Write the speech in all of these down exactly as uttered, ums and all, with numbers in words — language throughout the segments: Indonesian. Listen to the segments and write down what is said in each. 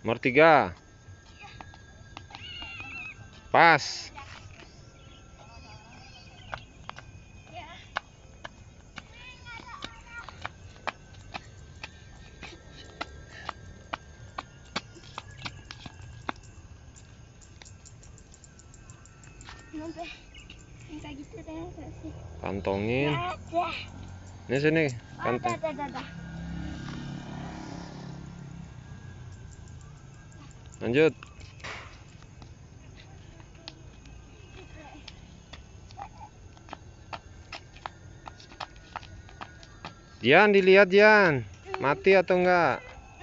Nomor tiga. Pas. Kayak gitu deh, kasih. Kantongin. Ada. Ini sini, kantong. Ada, ada, ada. Lanjut. Jan, dilihat Jan, mati atau enggak?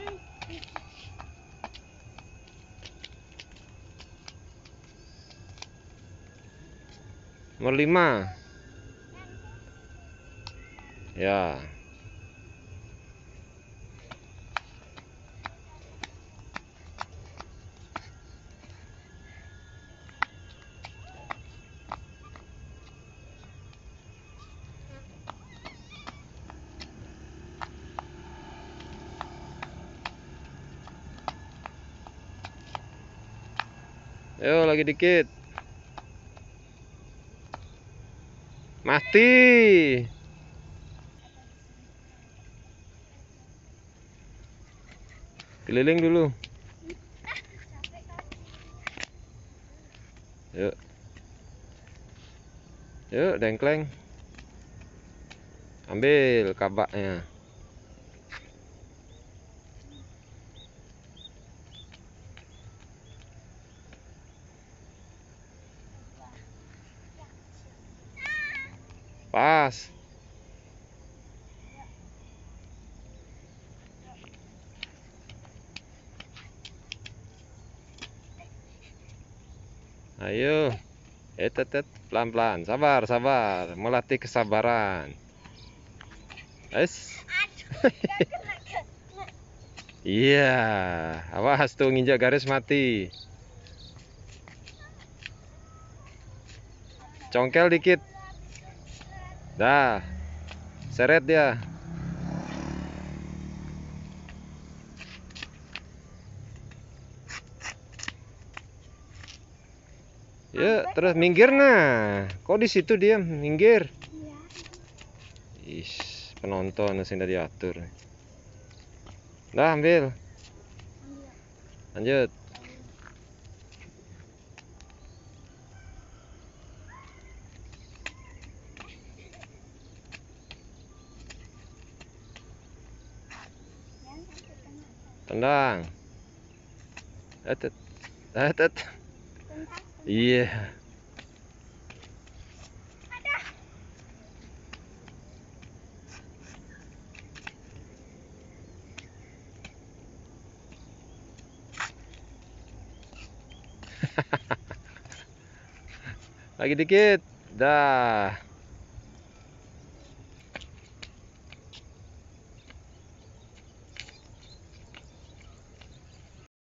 Nomor lima. Ya. Ayo lagi dikit. Mati. Keliling dulu. Yuk. Yuk, dengkleng. Ambil kabaknya. Pas. Ayo. Eh, tetet, pelan-pelan. Sabar, sabar. Melatih kesabaran. Es. Iya. Awas tuh nginjak garis mati. Congkel dikit. Dah. Seret dia. Yuk, terus minggir nah. Kok di situ dia minggir? Is, penonton sing udah diatur. Dah, ambil. Lanjut. Tendang. Etet. Etet. Iya. Lagi dikit. Dah.